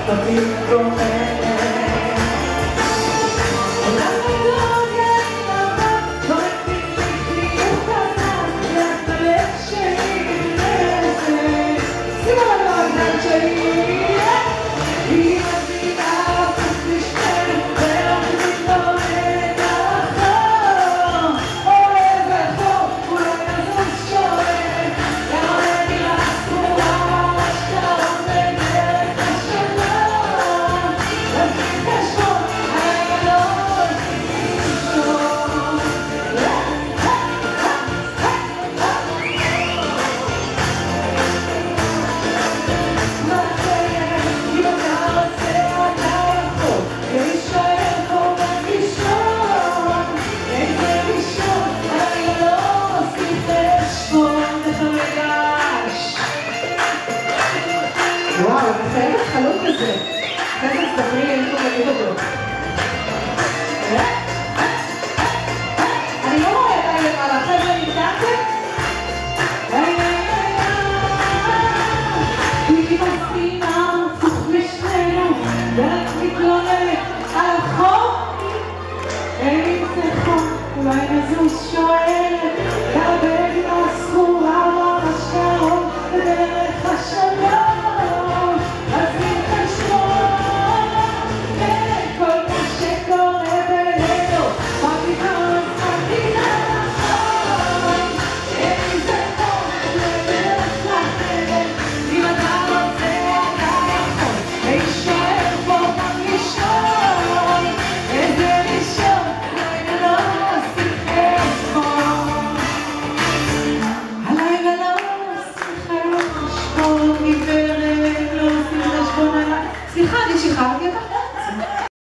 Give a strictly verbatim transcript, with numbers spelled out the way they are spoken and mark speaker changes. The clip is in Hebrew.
Speaker 1: וואו, אני חייבת חלוק כזה. תכף תדברי, אין פה להגיד אותו. אני לא רואה את הילד על החבר'ה נמתנתם? היא מסכימה, פוך לשנינו, ואת מתלוננת על החוק. אין לי צחוק, אולי נזוז שואלת, הרבה